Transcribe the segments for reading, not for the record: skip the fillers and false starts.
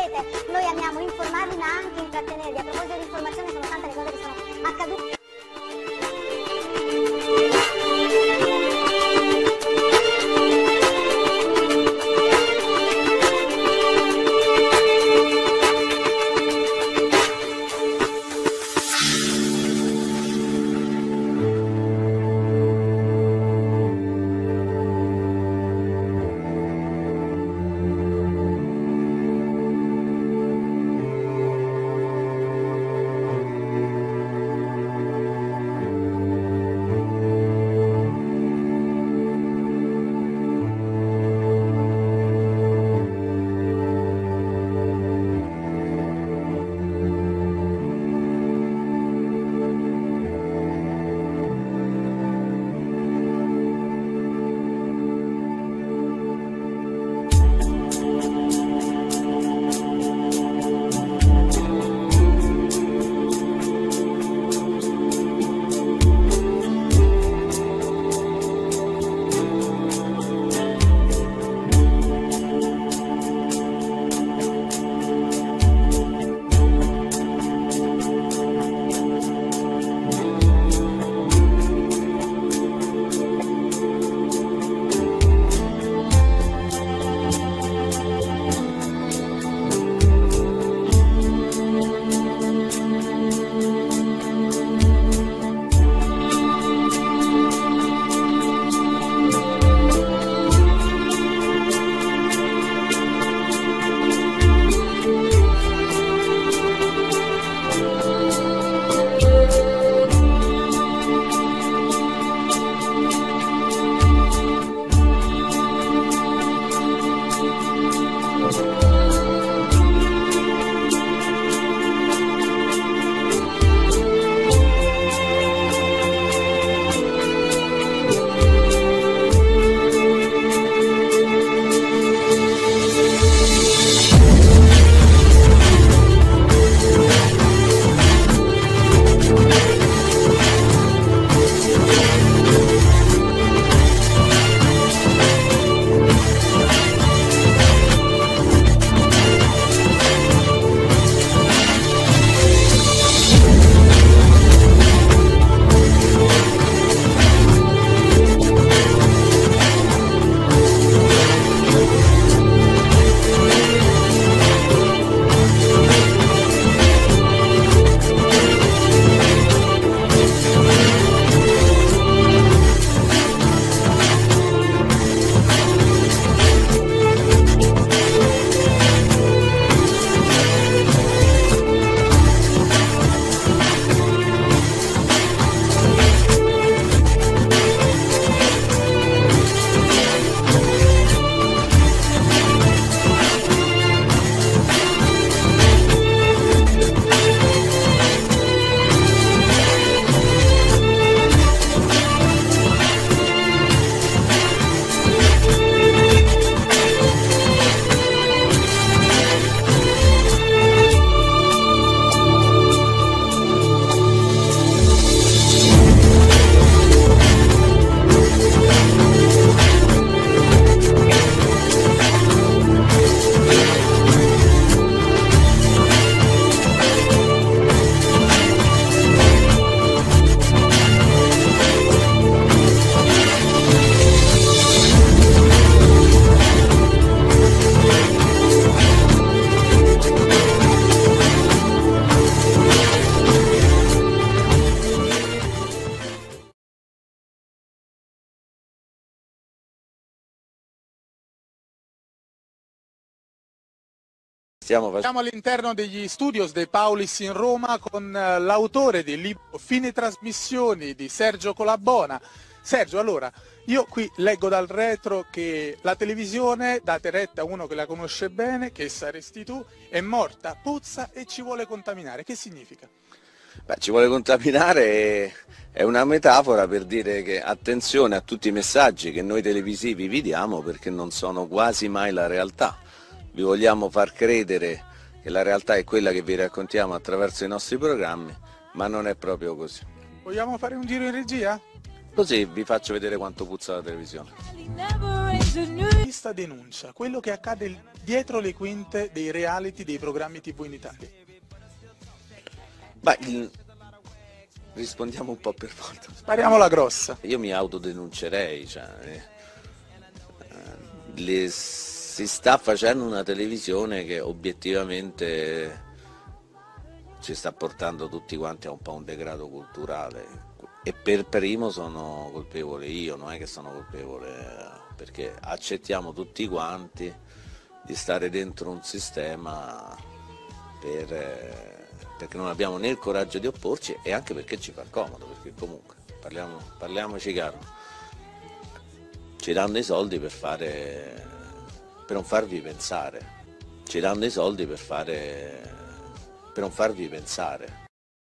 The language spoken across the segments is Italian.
sapete, noi amiamo informarvi ma anche intrattenervi. A proposito di informazione, sono tante le cose che sono accadute. Siamo all'interno degli studios dei Paulis in Roma con l'autore del libro Fine Trasmissioni di Sergio Colabona. Sergio, allora, io qui leggo dal retro che la televisione, date retta a uno che la conosce bene, che saresti tu, è morta, puzza e ci vuole contaminare. Che significa? Beh, ci vuole contaminare è una metafora per dire che attenzione a tutti i messaggi che noi televisivi vi diamo, perché non sono quasi mai la realtà. Vi vogliamo far credere che la realtà è quella che vi raccontiamo attraverso i nostri programmi, ma non è proprio così. Vogliamo fare un giro in regia? Così vi faccio vedere quanto puzza la televisione. Questa denuncia quello che accade dietro le quinte dei reality, dei programmi TV in Italia. Beh, rispondiamo un po' per volta. Spariamola grossa. Io mi autodenuncerei, cioè, si sta facendo una televisione che obiettivamente ci sta portando tutti quanti a un po' un degrado culturale, e per primo sono colpevole io, non è che sono colpevole, perché accettiamo tutti quanti di stare dentro un sistema perché non abbiamo né il coraggio di opporci, e anche perché ci fa comodo, perché comunque, parliamoci chiaro, ci danno i soldi per non farvi pensare, ci danno i soldi per non farvi pensare.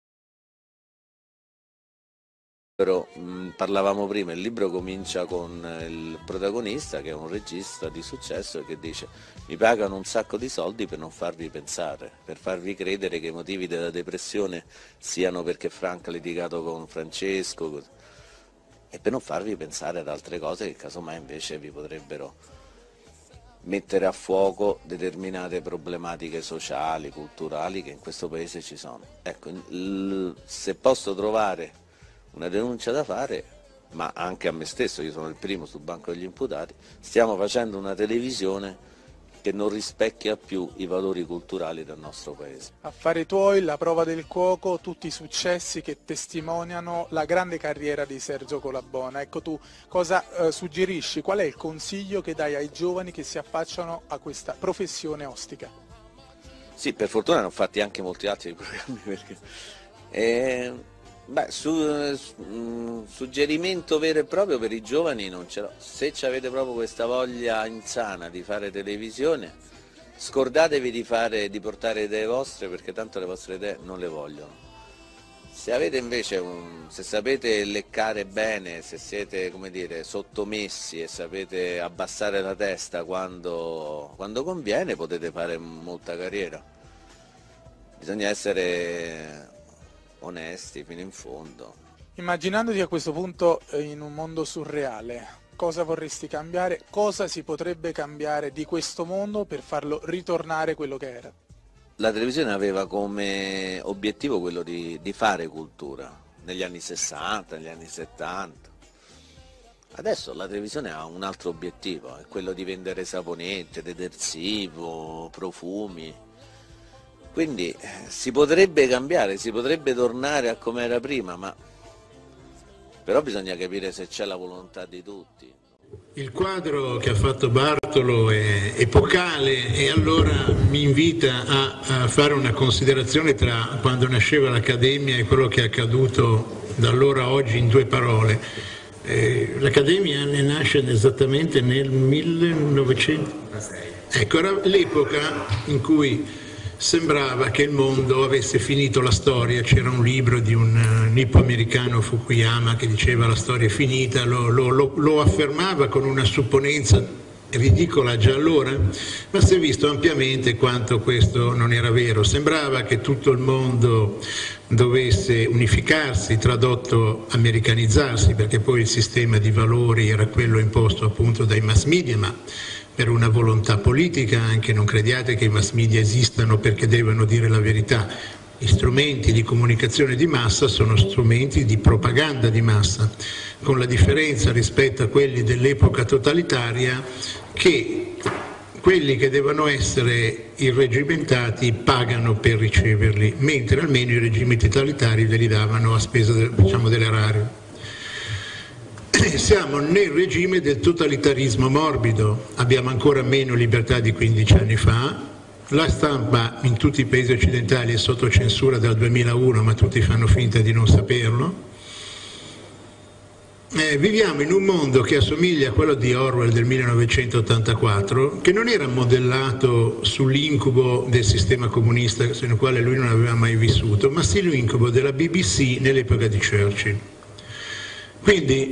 Però, parlavamo prima, il libro comincia con il protagonista che è un regista di successo che dice: mi pagano un sacco di soldi per non farvi pensare, per farvi credere che i motivi della depressione siano perché Franca ha litigato con Francesco, e per non farvi pensare ad altre cose che casomai invece vi potrebbero mettere a fuoco determinate problematiche sociali, culturali che in questo paese ci sono. Ecco, se posso trovare una denuncia da fare, ma anche a me stesso, io sono il primo sul banco degli imputati, stiamo facendo una televisione che non rispecchia più i valori culturali del nostro paese. Affari tuoi, La prova del cuoco, tutti i successi che testimoniano la grande carriera di Sergio Colabona. Ecco, tu cosa suggerisci? Qual è il consiglio che dai ai giovani che si affacciano a questa professione ostica? Sì, per fortuna ne ho fatti anche molti altri programmi, perché... suggerimento vero e proprio per i giovani non ce l'ho. Se avete proprio questa voglia insana di fare televisione, scordatevi di portare idee vostre, perché tanto le vostre idee non le vogliono. Se avete invece se sapete leccare bene, se siete, come dire, sottomessi e sapete abbassare la testa quando conviene, potete fare molta carriera. Bisogna essere onesti fino in fondo. Immaginandoti a questo punto in un mondo surreale, cosa vorresti cambiare? Cosa si potrebbe cambiare di questo mondo per farlo ritornare quello che era? La televisione aveva come obiettivo quello di fare cultura, negli anni 60, negli anni 70. Adesso la televisione ha un altro obiettivo, è quello di vendere saponette, detersivo, profumi. Quindi si potrebbe cambiare, si potrebbe tornare a come era prima, però bisogna capire se c'è la volontà di tutti. Il quadro che ha fatto Bartolo è epocale, e allora mi invita a fare una considerazione tra quando nasceva l'Accademia e quello che è accaduto da allora a oggi in due parole. L'Accademia ne nasce esattamente nel 1906. Ecco, era l'epoca in cui sembrava che il mondo avesse finito la storia. C'era un libro di un nippo-americano, Fukuyama, che diceva la storia è finita, lo affermava con una supponenza ridicola già allora, ma si è visto ampiamente quanto questo non era vero. Sembrava che tutto il mondo dovesse unificarsi, tradotto americanizzarsi, perché poi il sistema di valori era quello imposto appunto dai mass media, ma per una volontà politica anche. Non crediate che i mass media esistano perché devono dire la verità. Gli strumenti di comunicazione di massa sono strumenti di propaganda di massa, con la differenza rispetto a quelli dell'epoca totalitaria che quelli che devono essere irreggimentati pagano per riceverli, mentre almeno i regimi totalitari ve li davano a spesa dell'erario. Siamo nel regime del totalitarismo morbido, abbiamo ancora meno libertà di 15 anni fa, la stampa in tutti i paesi occidentali è sotto censura dal 2001, ma tutti fanno finta di non saperlo. Viviamo in un mondo che assomiglia a quello di Orwell del 1984, che non era modellato sull'incubo del sistema comunista nel quale lui non aveva mai vissuto, ma sì l'incubo della BBC nell'epoca di Churchill. Quindi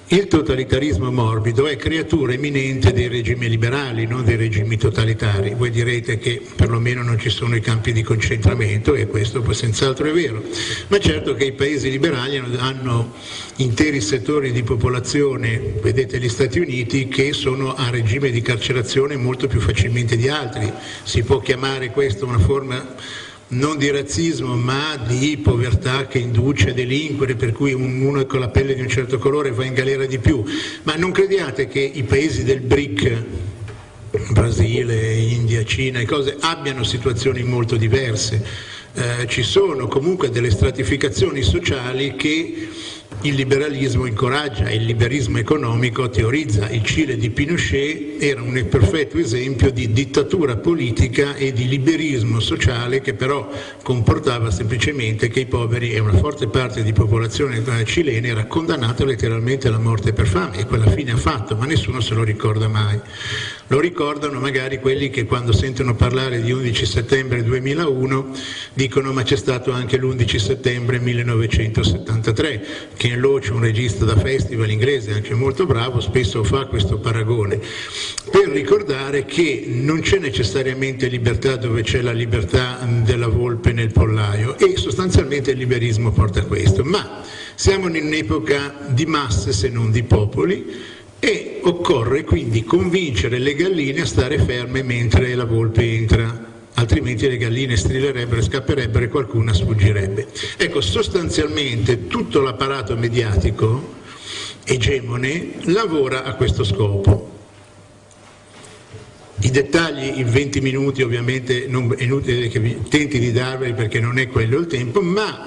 il totalitarismo morbido è creatura eminente dei regimi liberali, non dei regimi totalitari. Voi direte che perlomeno non ci sono i campi di concentramento, e questo poi senz'altro è vero, ma certo che i paesi liberali hanno interi settori di popolazione, vedete gli Stati Uniti, che sono a regime di carcerazione molto più facilmente di altri. Si può chiamare questo una forma non di razzismo ma di povertà che induce a delinquere, per cui uno con la pelle di un certo colore va in galera di più, ma non crediate che i paesi del BRIC, Brasile, India, Cina e cose, abbiano situazioni molto diverse. Ci sono comunque delle stratificazioni sociali che il liberalismo incoraggia, il liberismo economico teorizza. Il Cile di Pinochet era un perfetto esempio di dittatura politica e di liberismo sociale, che però comportava semplicemente che i poveri e una forte parte di popolazione cilena era condannata letteralmente alla morte per fame, e quella fine ha fatto, ma nessuno se lo ricorda mai. Lo ricordano magari quelli che quando sentono parlare di 11 settembre 2001 dicono ma c'è stato anche l'11 settembre 1973. Ken Loach, un regista da festival inglese anche molto bravo, spesso fa questo paragone per ricordare che non c'è necessariamente libertà dove c'è la libertà della volpe nel pollaio, e sostanzialmente il liberismo porta a questo. Ma siamo in un'epoca di masse se non di popoli, e occorre quindi convincere le galline a stare ferme mentre la volpe entra, altrimenti le galline strillerebbero, scapperebbero e qualcuna sfuggirebbe. Ecco, sostanzialmente tutto l'apparato mediatico egemone lavora a questo scopo. I dettagli in 20 minuti ovviamente non è inutile che vi tenti di darveli, perché non è quello il tempo, ma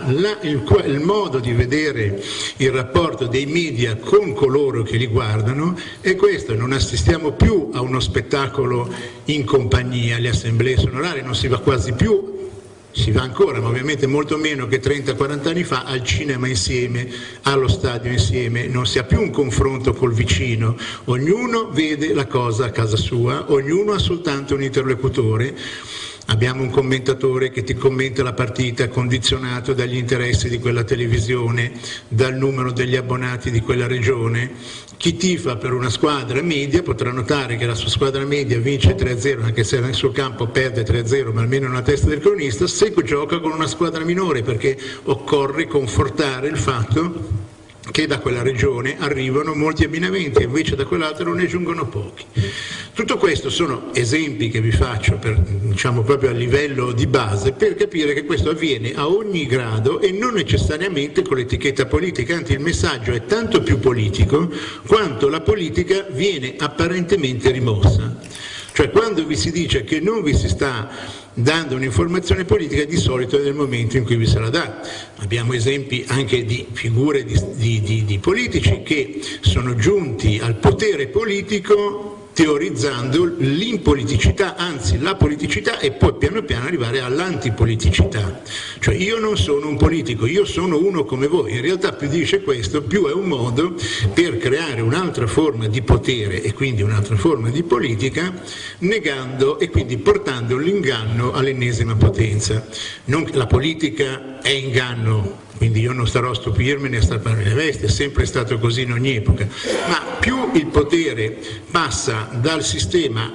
il modo di vedere il rapporto dei media con coloro che li guardano è questo. Non assistiamo più a uno spettacolo in compagnia, le assemblee sonorali non si va quasi più. Si va ancora, ma ovviamente molto meno che 30-40 anni fa, al cinema insieme, allo stadio insieme. Non si ha più un confronto col vicino, ognuno vede la cosa a casa sua, ognuno ha soltanto un interlocutore. Abbiamo un commentatore che ti commenta la partita condizionato dagli interessi di quella televisione, dal numero degli abbonati di quella regione. Chi tifa per una squadra media potrà notare che la sua squadra media vince 3-0, anche se nel suo campo perde 3-0, ma almeno nella testa del cronista, se gioca con una squadra minore, perché occorre confortare il fatto che da quella regione arrivano molti abbinamenti e invece da quell'altra non ne giungono pochi. Tutto questo sono esempi che vi faccio proprio a livello di base, per capire che questo avviene a ogni grado e non necessariamente con l'etichetta politica, anzi il messaggio è tanto più politico quanto la politica viene apparentemente rimossa. Cioè, quando vi si dice che non vi si sta dando un'informazione politica, di solito è nel momento in cui vi se la dà. Abbiamo esempi anche di figure di politici che sono giunti al potere politico teorizzando l'impoliticità, anzi la politicità, e poi piano piano arrivare all'antipoliticità. Cioè, io non sono un politico, io sono uno come voi. In realtà più dice questo, più è un modo per creare un'altra forma di potere e quindi un'altra forma di politica, negando e quindi portando l'inganno all'ennesima potenza. La politica è inganno, quindi io non starò a stupirmene, a strapparmi le vesti, è sempre stato così in ogni epoca, ma più il potere passa dal sistema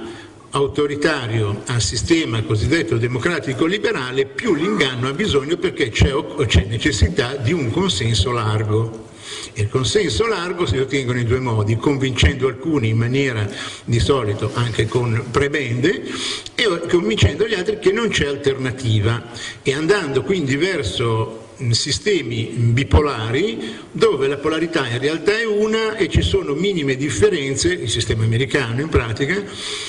autoritario al sistema cosiddetto democratico liberale, più l'inganno ha bisogno, perché c'è necessità di un consenso largo. E il consenso largo si ottengono in due modi: convincendo alcuni in maniera di solito anche con prebende, e convincendo gli altri che non c'è alternativa, e andando quindi verso sistemi bipolari dove la polarità in realtà è una e ci sono minime differenze, il sistema americano in pratica,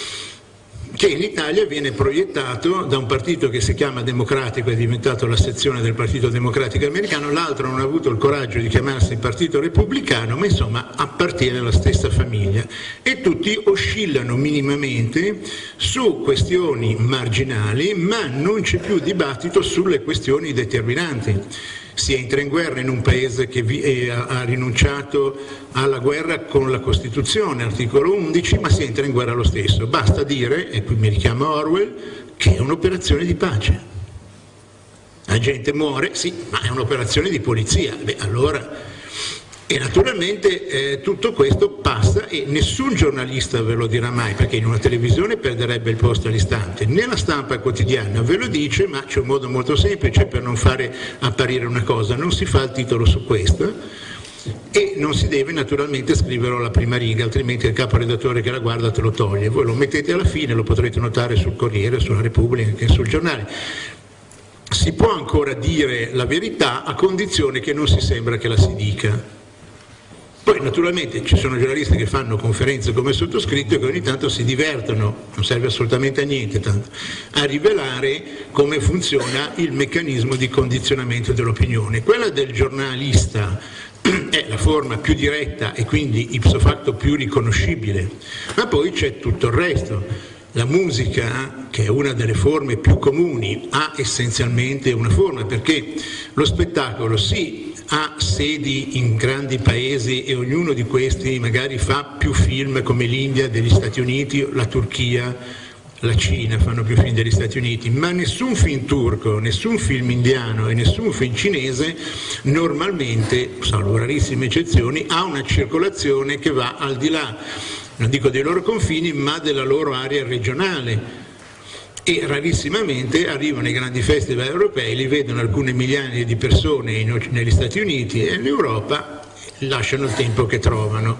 che in Italia viene proiettato da un partito che si chiama Democratico, è diventato la sezione del Partito Democratico americano, l'altro non ha avuto il coraggio di chiamarsi Partito Repubblicano, ma insomma appartiene alla stessa famiglia, e tutti oscillano minimamente su questioni marginali, ma non c'è più dibattito sulle questioni determinanti. Si entra in guerra in un paese che ha rinunciato alla guerra con la Costituzione, articolo 11, ma si entra in guerra lo stesso. Basta dire, e qui mi richiamo Orwell, che è un'operazione di pace. La gente muore, sì, ma è un'operazione di polizia. Beh, allora E naturalmente tutto questo passa e nessun giornalista ve lo dirà mai, perché in una televisione perderebbe il posto all'istante. Nella stampa quotidiana ve lo dice, ma c'è un modo molto semplice per non fare apparire una cosa: non si fa il titolo su questo e non si deve naturalmente scriverlo alla prima riga, altrimenti il caporedattore che la guarda te lo toglie. Voi lo mettete alla fine, lo potrete notare sul Corriere, sulla Repubblica, anche sul giornale. Si può ancora dire la verità a condizione che non si sembra che la si dica. Poi naturalmente ci sono giornalisti che fanno conferenze come sottoscritto e che ogni tanto si divertono, non serve assolutamente a niente, tanto, a rivelare come funziona il meccanismo di condizionamento dell'opinione. Quella del giornalista è la forma più diretta e quindi ipso facto più riconoscibile, ma poi c'è tutto il resto. La musica, che è una delle forme più comuni, ha essenzialmente una forma, perché lo spettacolo sì ha sedi in grandi paesi e ognuno di questi magari fa più film, come l'India degli Stati Uniti, la Turchia, la Cina fanno più film degli Stati Uniti, ma nessun film turco, nessun film indiano e nessun film cinese normalmente, salvo rarissime eccezioni, ha una circolazione che va al di là, non dico dei loro confini, ma della loro area regionale. E rarissimamente arrivano ai grandi festival europei, li vedono alcune migliaia di persone negli Stati Uniti e in Europa, lasciano il tempo che trovano.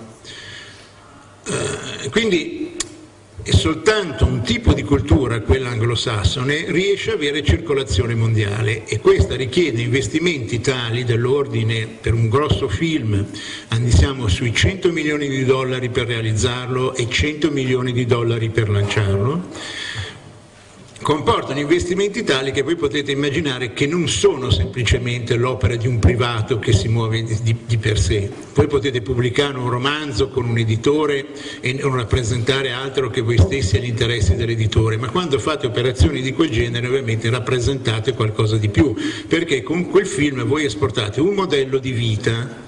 Quindi è soltanto un tipo di cultura, quella anglosassone, riesce ad avere circolazione mondiale, e questa richiede investimenti tali dell'ordine, per un grosso film siamo sui $100 milioni per realizzarlo e $100 milioni per lanciarlo. Comportano investimenti tali che voi potete immaginare che non sono semplicemente l'opera di un privato che si muove di per sé. Voi potete pubblicare un romanzo con un editore e non rappresentare altro che voi stessi agli interessi dell'editore, ma quando fate operazioni di quel genere ovviamente rappresentate qualcosa di più, perché con quel film voi esportate un modello di vita,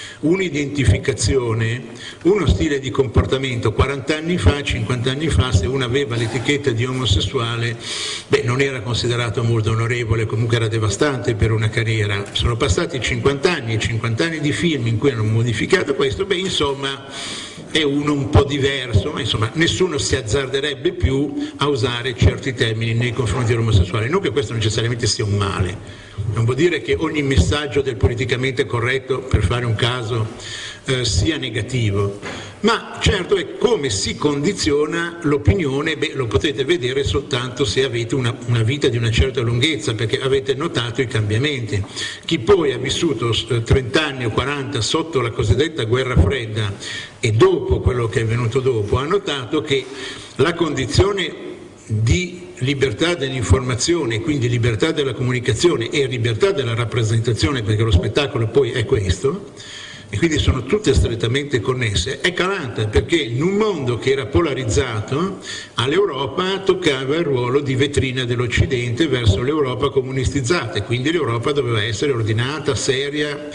un'identificazione, uno stile di comportamento. 40 anni fa, 50 anni fa, se uno aveva l'etichetta di omosessuale, non era considerato molto onorevole, comunque era devastante per una carriera. Sono passati 50 anni di film in cui hanno modificato questo, insomma è uno un po' diverso, ma insomma nessuno si azzarderebbe più a usare certi termini nei confronti dell'omosessuale. Non che questo necessariamente sia un male, non vuol dire che ogni messaggio del politicamente corretto, per fare un caso, sia negativo, ma certo è come si condiziona l'opinione. Lo potete vedere soltanto se avete una vita di una certa lunghezza, perché avete notato i cambiamenti. Chi poi ha vissuto 30 anni o 40 sotto la cosiddetta guerra fredda e dopo quello che è venuto dopo, ha notato che la condizione di libertà dell'informazione, quindi libertà della comunicazione e libertà della rappresentazione, perché lo spettacolo poi è questo, e quindi sono tutte strettamente connesse, è calata, perché in un mondo che era polarizzato all'Europa toccava il ruolo di vetrina dell'Occidente verso l'Europa comunistizzata, e quindi l'Europa doveva essere ordinata, seria,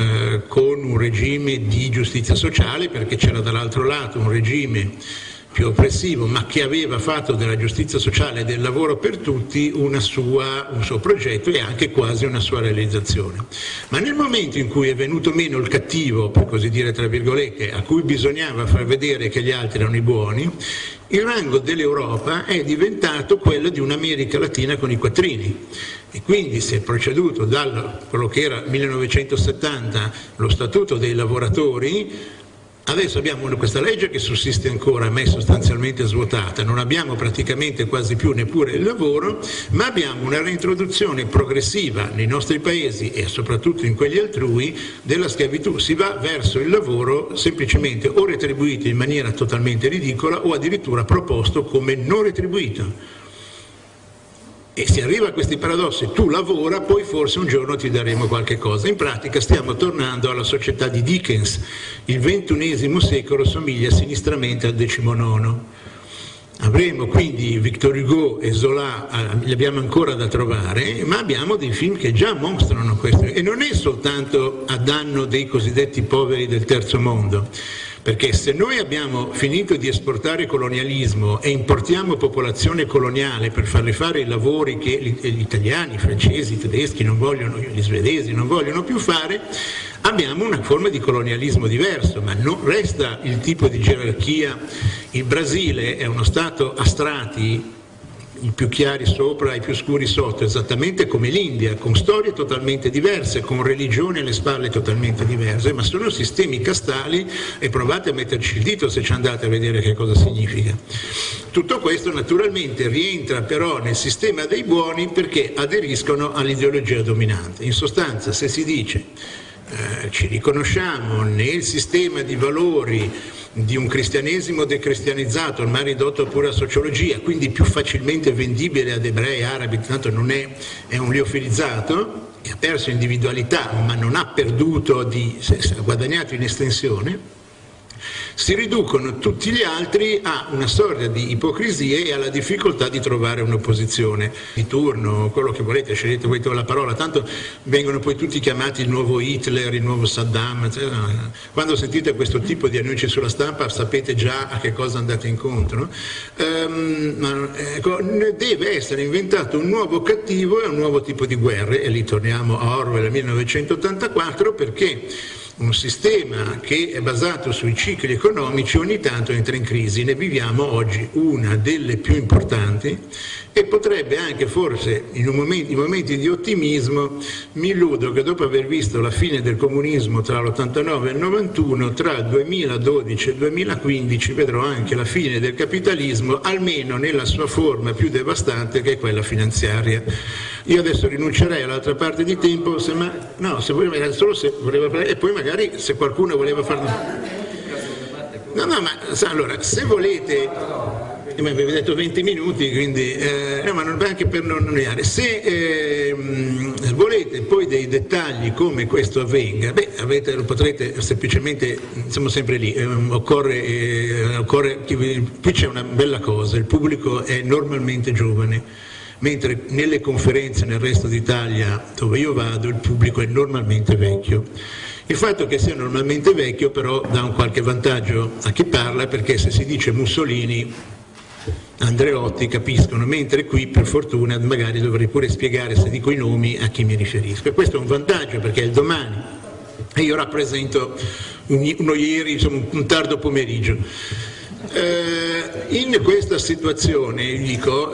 con un regime di giustizia sociale, perché c'era dall'altro lato un regime più oppressivo, ma che aveva fatto della giustizia sociale e del lavoro per tutti un suo progetto e anche quasi una sua realizzazione. Ma nel momento in cui è venuto meno il cattivo, per così dire tra virgolette, a cui bisognava far vedere che gli altri erano i buoni, il rango dell'Europa è diventato quello di un'America Latina con i quattrini. E quindi si è proceduto da quello che era 1970, lo Statuto dei lavoratori. Adesso abbiamo questa legge che sussiste ancora, ma è sostanzialmente svuotata, non abbiamo praticamente quasi più neppure il lavoro, ma abbiamo una reintroduzione progressiva nei nostri paesi e soprattutto in quelli altrui della schiavitù. Si va verso il lavoro semplicemente o retribuito in maniera totalmente ridicola o addirittura proposto come non retribuito. E si arriva a questi paradossi: tu lavora, poi forse un giorno ti daremo qualche cosa. In pratica stiamo tornando alla società di Dickens. Il XXI secolo somiglia sinistramente al XIX. Avremo quindi Victor Hugo e Zola, li abbiamo ancora da trovare, ma abbiamo dei film che già mostrano questo. E non è soltanto a danno dei cosiddetti poveri del terzo mondo, perché se noi abbiamo finito di esportare colonialismo e importiamo popolazione coloniale per farle fare i lavori che gli italiani, i francesi, i tedeschi non vogliono, gli svedesi non vogliono più fare, abbiamo una forma di colonialismo diverso, ma non resta il tipo di gerarchia. Il Brasile è uno stato a strati, i più chiari sopra e i più scuri sotto, esattamente come l'India, con storie totalmente diverse, con religioni alle spalle totalmente diverse, ma sono sistemi castali e provate a metterci il dito se ci andate a vedere che cosa significa. Tutto questo naturalmente rientra però nel sistema dei buoni perché aderiscono all'ideologia dominante. In sostanza, se si dice ci riconosciamo nel sistema di valori di un cristianesimo decristianizzato, ormai ridotto a pura sociologia, quindi più facilmente vendibile ad ebrei, arabi, tanto non è un liofilizzato, e ha perso individualità ma non ha perduto, ha guadagnato in estensione, si riducono tutti gli altri a una sorta di ipocrisie e alla difficoltà di trovare un'opposizione di turno, quello che volete, scegliete voi la parola, tanto vengono poi tutti chiamati il nuovo Hitler, il nuovo Saddam, quando sentite questo tipo di annunci sulla stampa sapete già a che cosa andate incontro. Deve essere inventato un nuovo cattivo e un nuovo tipo di guerre, e lì torniamo a Orwell 1984, perché un sistema che è basato sui cicli economici ogni tanto entra in crisi. Ne viviamo oggi una delle più importanti e potrebbe anche, forse in momenti di ottimismo, mi illudo che dopo aver visto la fine del comunismo tra l'89 e il 91, tra il 2012 e il 2015 vedrò anche la fine del capitalismo, almeno nella sua forma più devastante, che è quella finanziaria. Io adesso rinuncerei all'altra parte di tempo, solo se voleva parlare, e poi magari se qualcuno voleva farlo. Allora, se volete, mi avete detto 20 minuti, quindi, ma non anche per non annoiare, se volete poi dei dettagli come questo avvenga, lo potrete semplicemente, siamo sempre lì, qui c'è una bella cosa, il pubblico è normalmente giovane, mentre nelle conferenze nel resto d'Italia dove io vado il pubblico è normalmente vecchio. Il fatto che sia normalmente vecchio però dà un qualche vantaggio a chi parla, perché se si dice Mussolini, Andreotti capiscono, mentre qui per fortuna magari dovrei pure spiegare, se dico i nomi, a chi mi riferisco, e questo è un vantaggio perché è il domani e io rappresento uno ieri, insomma, un tardo pomeriggio. In questa situazione, dico,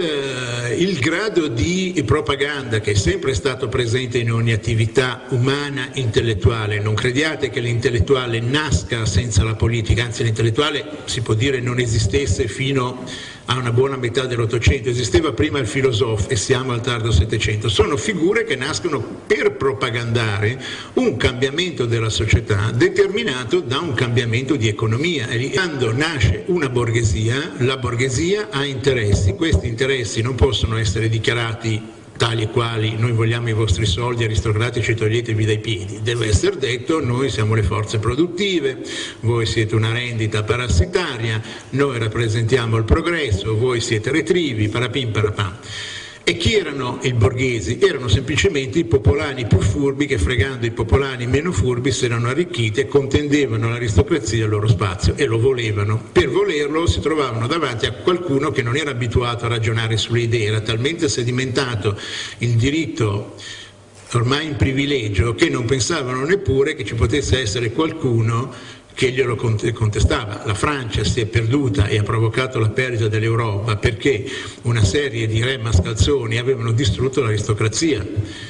il grado di propaganda che è sempre stato presente in ogni attività umana intellettuale, non crediate che l'intellettuale nasca senza la politica, anzi l'intellettuale si può dire non esistesse fino a una buona metà dell'Ottocento, esisteva prima il filosofo e siamo al tardo Settecento. Sono figure che nascono per propagandare un cambiamento della società determinato da un cambiamento di economia. E quando nasce una borghesia, la borghesia ha interessi, questi interessi non possono essere dichiarati tali e quali: noi vogliamo i vostri soldi aristocratici, toglietevi dai piedi. Deve essere detto: noi siamo le forze produttive, voi siete una rendita parassitaria, noi rappresentiamo il progresso, voi siete retrivi, parapim parapam. E chi erano i borghesi? Erano semplicemente i popolani più furbi che, fregando i popolani meno furbi, si erano arricchiti e contendevano l'aristocrazia al loro spazio e lo volevano. Per volerlo si trovavano davanti a qualcuno che non era abituato a ragionare sulle idee, era talmente sedimentato il diritto ormai in privilegio che non pensavano neppure che ci potesse essere qualcuno che glielo contestava. La Francia si è perduta e ha provocato la perdita dell'Europa perché una serie di re mascalzoni avevano distrutto l'aristocrazia,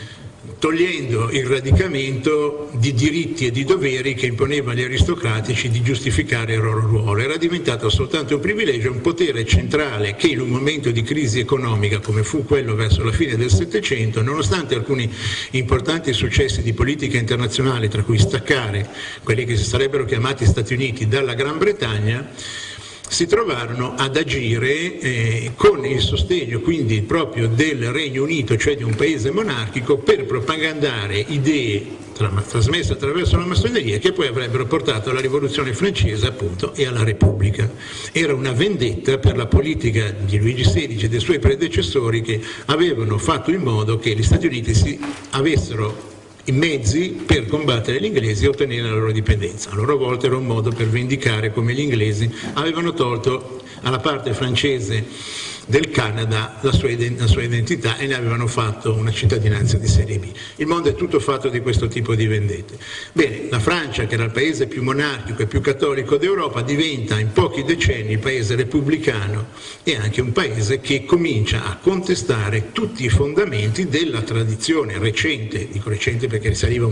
togliendo il radicamento di diritti e di doveri che imponeva agli aristocratici di giustificare il loro ruolo. Era diventato soltanto un privilegio, un potere centrale che in un momento di crisi economica come fu quello verso la fine del Settecento, nonostante alcuni importanti successi di politica internazionale, tra cui staccare quelli che si sarebbero chiamati Stati Uniti dalla Gran Bretagna, si trovarono ad agire con il sostegno quindi proprio del Regno Unito, cioè di un paese monarchico, per propagandare idee trasmesse attraverso la massoneria che poi avrebbero portato alla rivoluzione francese, appunto, e alla Repubblica. Era una vendetta per la politica di Luigi XVI e dei suoi predecessori, che avevano fatto in modo che gli Stati Uniti avessero i mezzi per combattere gli inglesi e ottenere la loro indipendenza. A loro volta era un modo per vendicare come gli inglesi avevano tolto alla parte francese del Canada la sua identità e ne avevano fatto una cittadinanza di serie B. Il mondo è tutto fatto di questo tipo di vendette. Bene, la Francia, che era il paese più monarchico e più cattolico d'Europa, diventa in pochi decenni il paese repubblicano e anche un paese che comincia a contestare tutti i fondamenti della tradizione recente, dico recente perché risaliva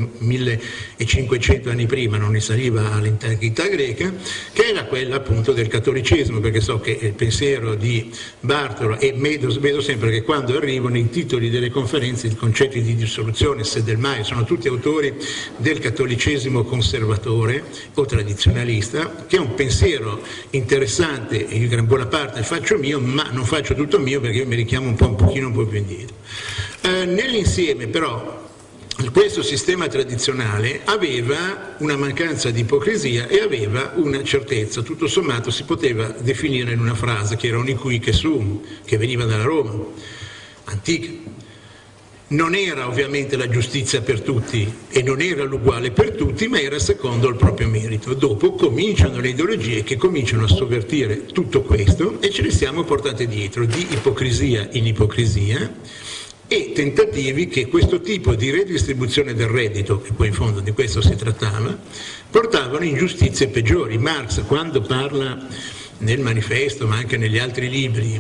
1500 anni prima, non risaliva all'antichità greca, che era quella appunto del cattolicesimo, perché so che il pensiero di Bartolo, e vedo sempre che quando arrivano i titoli delle conferenze, i concetti di dissoluzione, Sedlmeier, sono tutti autori del cattolicesimo conservatore o tradizionalista, che è un pensiero interessante, io in gran buona parte faccio mio, ma non faccio tutto mio perché io mi richiamo un pochino un po' più indietro. Nell'insieme però questo sistema tradizionale aveva una mancanza di ipocrisia e aveva una certezza, tutto sommato si poteva definire in una frase che era un iquique sum, che veniva dalla Roma antica. Non era ovviamente la giustizia per tutti e non era l'uguale per tutti, ma era secondo il proprio merito. Dopo cominciano le ideologie che cominciano a sovvertire tutto questo e ce ne siamo portate dietro, di ipocrisia in ipocrisia, e tentativi che questo tipo di redistribuzione del reddito, che poi in fondo di questo si trattava, portavano ingiustizie peggiori. Marx, quando parla nel manifesto, ma anche negli altri libri,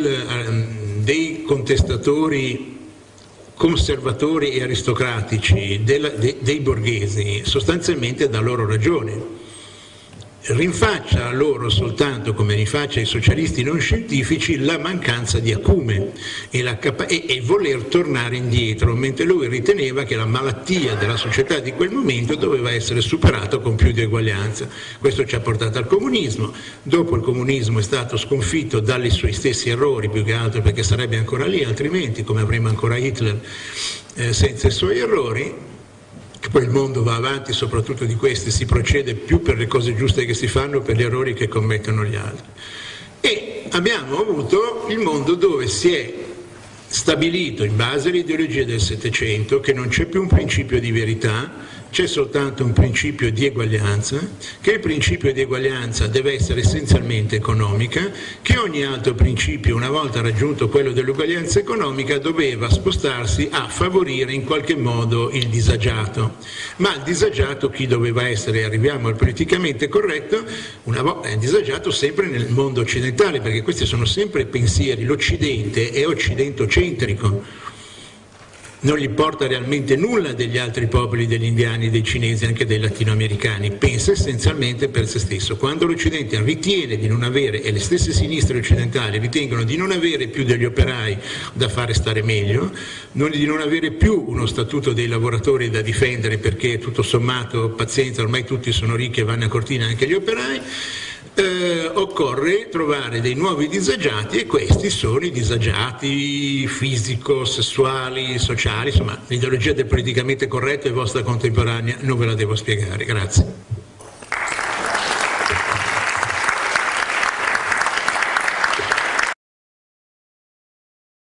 dei contestatori conservatori e aristocratici, dei borghesi, sostanzialmente dà loro ragione. Rinfaccia a loro soltanto, come rinfaccia ai socialisti non scientifici, la mancanza di acume e voler tornare indietro, mentre lui riteneva che la malattia della società di quel momento doveva essere superata con più di eguaglianza. Questo ci ha portato al comunismo. Dopo il comunismo è stato sconfitto dai suoi stessi errori, più che altro perché sarebbe ancora lì, altrimenti come avremo ancora Hitler senza i suoi errori. Che poi il mondo va avanti, soprattutto di questi si procede più per le cose giuste che si fanno, per gli errori che commettono gli altri. E abbiamo avuto il mondo dove si è stabilito, in base alle ideologie del Settecento, che non c'è più un principio di verità, c'è soltanto un principio di eguaglianza, che il principio di eguaglianza deve essere essenzialmente economica, che ogni altro principio, una volta raggiunto quello dell'uguaglianza economica, doveva spostarsi a favorire in qualche modo il disagiato. Ma il disagiato chi doveva essere? Arriviamo al politicamente corretto, è disagiato sempre nel mondo occidentale, perché questi sono sempre pensieri, l'Occidente è occidentocentrico. Non gli importa realmente nulla degli altri popoli, degli indiani, dei cinesi, anche dei latinoamericani, pensa essenzialmente per se stesso. Quando l'Occidente ritiene di non avere, e le stesse sinistre occidentali ritengono di non avere più degli operai da fare stare meglio, di non avere più uno statuto dei lavoratori da difendere perché tutto sommato, pazienza, ormai tutti sono ricchi e vanno a cortina anche gli operai, occorre trovare dei nuovi disagiati e questi sono i disagiati fisico, sessuali, sociali, insomma l'ideologia del politicamente corretto è vostra contemporanea, non ve la devo spiegare, grazie.